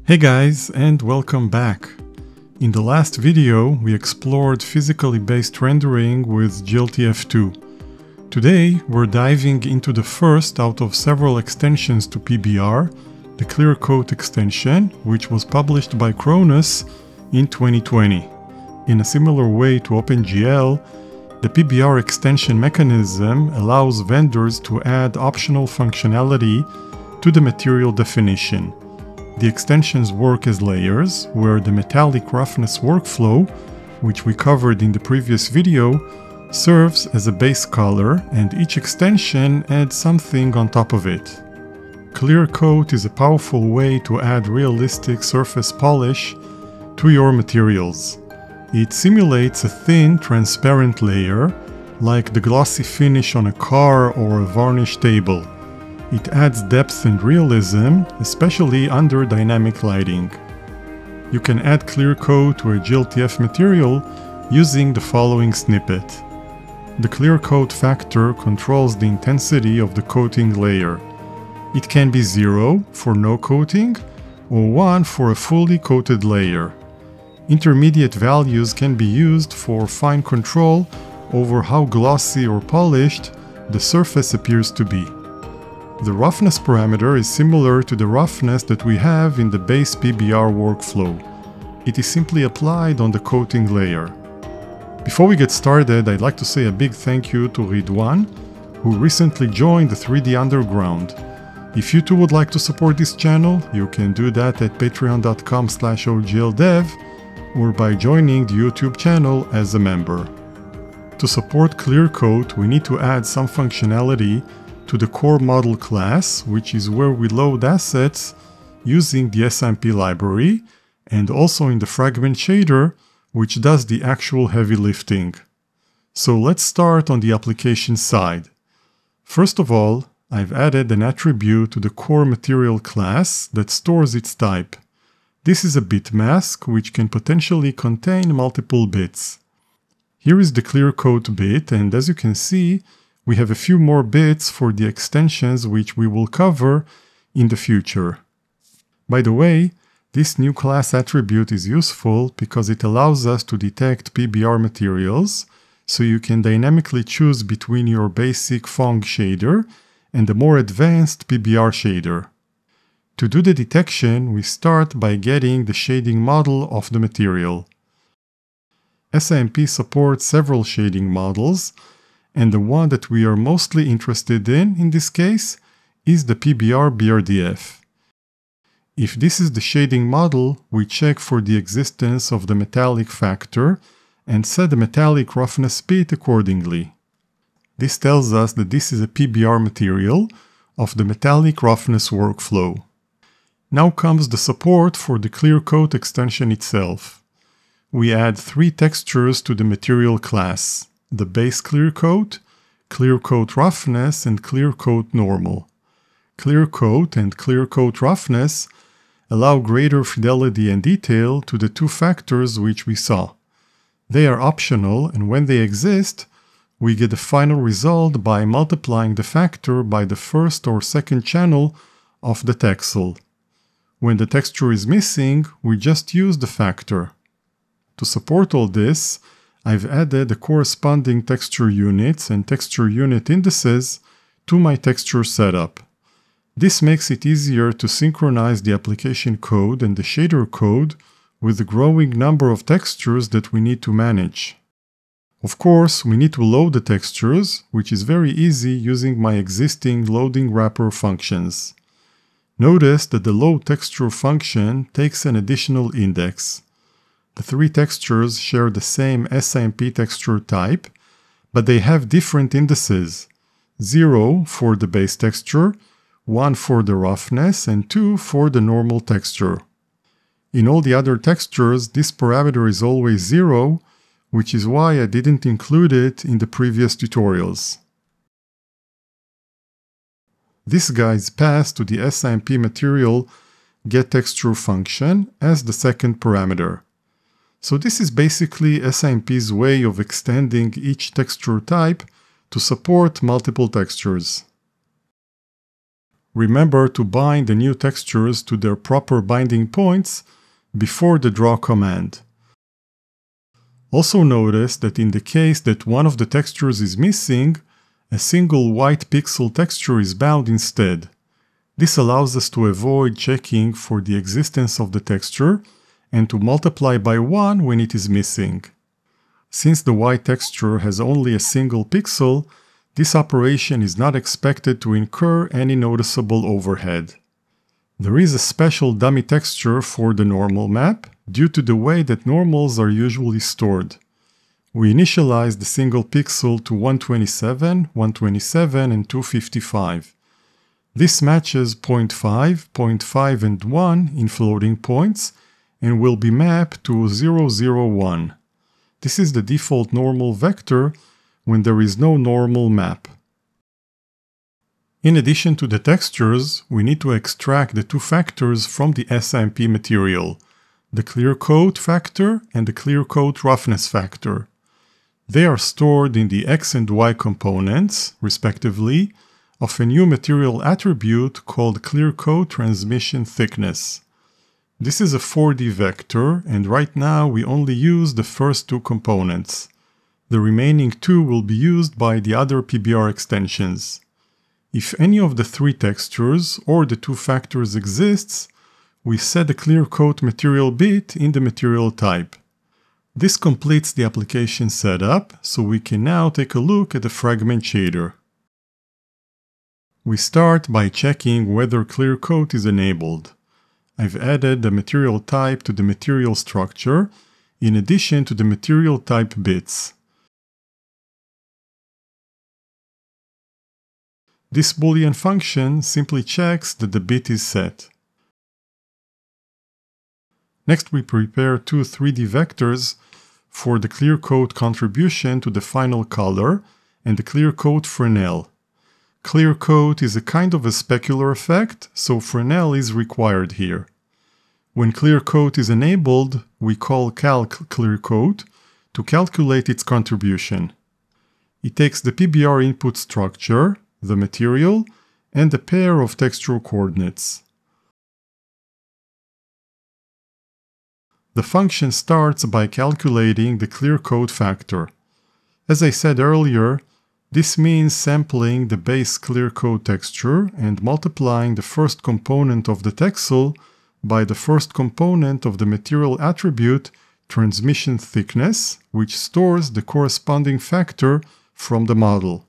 Hey guys, and welcome back. In the last video, we explored physically based rendering with GLTF2. Today, we're diving into the first out of several extensions to PBR, the ClearCoat extension, which was published by Cronus in 2020. In a similar way to OpenGL, the PBR extension mechanism allows vendors to add optional functionality to the material definition. The extensions work as layers, where the metallic roughness workflow, which we covered in the previous video, serves as a base color, and each extension adds something on top of it. ClearCoat is a powerful way to add realistic surface polish to your materials. It simulates a thin, transparent layer, like the glossy finish on a car or a varnish table. It adds depth and realism, especially under dynamic lighting. You can add ClearCoat to a GLTF material using the following snippet. The ClearCoat factor controls the intensity of the coating layer. It can be 0 for no coating or 1 for a fully coated layer. Intermediate values can be used for fine control over how glossy or polished the surface appears to be. The roughness parameter is similar to the roughness that we have in the base PBR workflow. It is simply applied on the coating layer. Before we get started, I'd like to say a big thank you to Ridwan, who recently joined the 3D Underground. If you too would like to support this channel, you can do that at patreon.com/ogldev or by joining the YouTube channel as a member. To support ClearCoat, we need to add some functionality to the core model class, which is where we load assets using the SMP library, and also in the Fragment shader, which does the actual heavy lifting. So let's start on the application side. First of all, I've added an attribute to the core material class that stores its type. This is a bit mask, which can potentially contain multiple bits. Here is the ClearCoat bit, and as you can see, we have a few more bits for the extensions which we will cover in the future. By the way, this new class attribute is useful because it allows us to detect PBR materials, so you can dynamically choose between your basic Phong shader and the more advanced PBR shader. To do the detection, we start by getting the shading model of the material. SMP supports several shading models, and the one that we are mostly interested in this case, is the PBR BRDF. If this is the shading model, we check for the existence of the metallic factor and set the metallic roughness bit accordingly. This tells us that this is a PBR material of the metallic roughness workflow. Now comes the support for the ClearCoat extension itself. We add 3 textures to the material class: the base ClearCoat, ClearCoat roughness, and ClearCoat normal. ClearCoat and ClearCoat roughness allow greater fidelity and detail to the 2 factors which we saw. They are optional, and when they exist, we get the final result by multiplying the factor by the first or second channel of the texel. When the texture is missing, we just use the factor. To support all this, I've added the corresponding texture units and texture unit indices to my texture setup. This makes it easier to synchronize the application code and the shader code with the growing number of textures that we need to manage. Of course, we need to load the textures, which is very easy using my existing loading wrapper functions. Notice that the load texture function takes an additional index. The 3 textures share the same SMP texture type, but they have different indices: 0 for the base texture, 1 for the roughness, and 2 for the normal texture. In all the other textures, this parameter is always 0, which is why I didn't include it in the previous tutorials. This guy is passed to the SMP material getTexture function as the second parameter. So this is basically SMP's way of extending each texture type to support multiple textures. Remember to bind the new textures to their proper binding points before the draw command. Also notice that in the case that one of the textures is missing, a single white pixel texture is bound instead. This allows us to avoid checking for the existence of the texture and to multiply by 1 when it is missing. Since the white texture has only a single pixel, this operation is not expected to incur any noticeable overhead. There is a special dummy texture for the normal map due to the way that normals are usually stored. We initialize the single pixel to 127, 127, and 255. This matches 0.5, 0.5, and 1 in floating points and will be mapped to 0, 0, 1. This is the default normal vector when there is no normal map. In addition to the textures, we need to extract the two factors from the SIMP material, the ClearCoat factor and the ClearCoat roughness factor. They are stored in the X and Y components, respectively, of a new material attribute called ClearCoat transmission thickness. This is a 4D vector, and right now we only use the first two components. The remaining two will be used by the other PBR extensions. If any of the three textures or the two factors exists, we set the ClearCoat material bit in the material type. This completes the application setup, so we can now take a look at the Fragment shader. We start by checking whether ClearCoat is enabled. I've added the material type to the material structure, in addition to the material type bits. This Boolean function simply checks that the bit is set. Next, we prepare two 3D vectors for the ClearCoat contribution to the final color and the ClearCoat Fresnel. ClearCoat is a kind of a specular effect, so Fresnel is required here. When ClearCoat is enabled, we call calc ClearCoat to calculate its contribution. It takes the PBR input structure, the material, and a pair of textural coordinates. The function starts by calculating the ClearCoat factor. As I said earlier, this means sampling the base ClearCoat texture and multiplying the first component of the texel by the first component of the material attribute transmission thickness, which stores the corresponding factor from the model.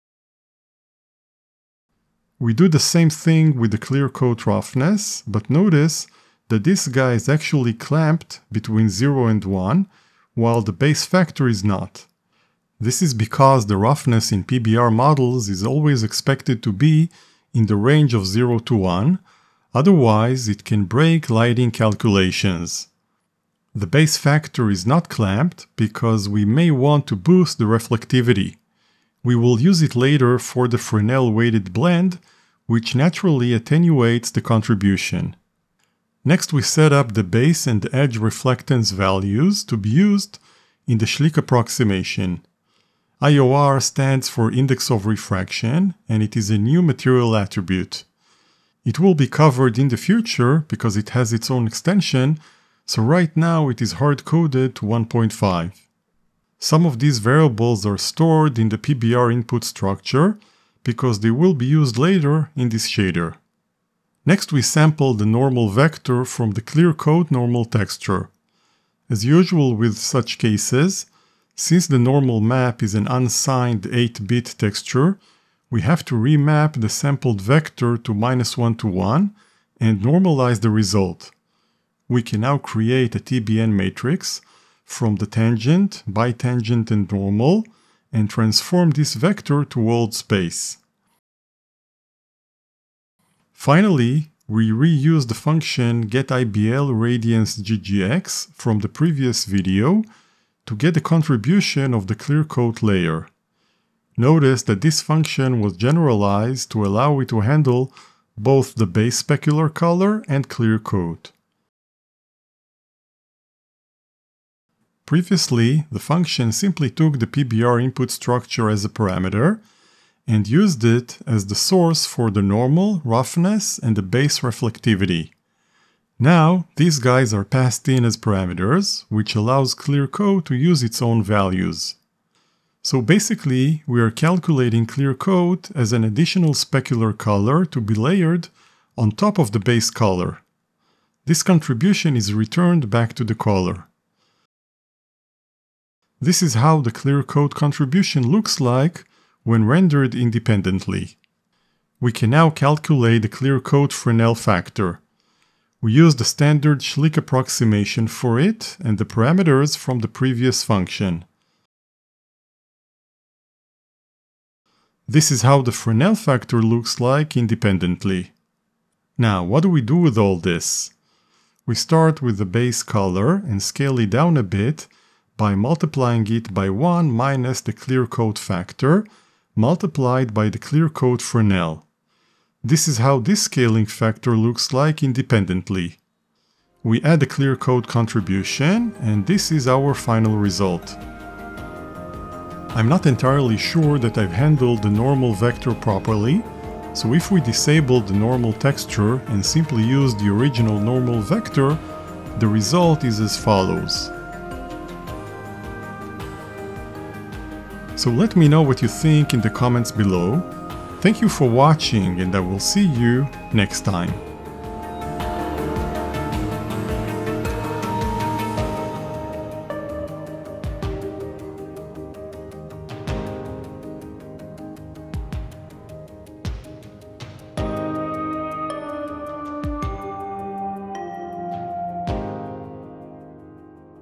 We do the same thing with the ClearCoat roughness, but notice that this guy is actually clamped between 0 and 1, while the base factor is not. This is because the roughness in PBR models is always expected to be in the range of 0 to 1, otherwise it can break lighting calculations. The base factor is not clamped because we may want to boost the reflectivity. We will use it later for the Fresnel weighted blend, which naturally attenuates the contribution. Next, we set up the base and edge reflectance values to be used in the Schlick approximation. IOR stands for index of refraction, and it is a new material attribute. It will be covered in the future because it has its own extension, so right now it is hard-coded to 1.5. Some of these variables are stored in the PBR input structure because they will be used later in this shader. Next, we sample the normal vector from the ClearCoat normal texture. As usual with such cases, since the normal map is an unsigned 8-bit texture, we have to remap the sampled vector to -1 to 1 and normalize the result. We can now create a TBN matrix from the tangent, bitangent, and normal, and transform this vector to world space. Finally, we reuse the function getIBLRadiansGGX from the previous video to get the contribution of the ClearCoat layer. Notice that this function was generalized to allow it to handle both the base specular color and ClearCoat. Previously, the function simply took the PBR input structure as a parameter and used it as the source for the normal, roughness, and the base reflectivity. Now, these guys are passed in as parameters, which allows ClearCoat to use its own values. So basically, we are calculating ClearCoat as an additional specular color to be layered on top of the base color. This contribution is returned back to the color. This is how the ClearCoat contribution looks like when rendered independently. We can now calculate the ClearCoat Fresnel factor. We use the standard Schlick approximation for it and the parameters from the previous function. This is how the Fresnel factor looks like independently. Now, what do we do with all this? We start with the base color and scale it down a bit by multiplying it by 1 minus the ClearCoat factor multiplied by the ClearCoat Fresnel. This is how this scaling factor looks like independently. We add the ClearCoat contribution, and this is our final result. I'm not entirely sure that I've handled the normal vector properly, so if we disable the normal texture and simply use the original normal vector, the result is as follows. So let me know what you think in the comments below. Thank you for watching, and I will see you next time.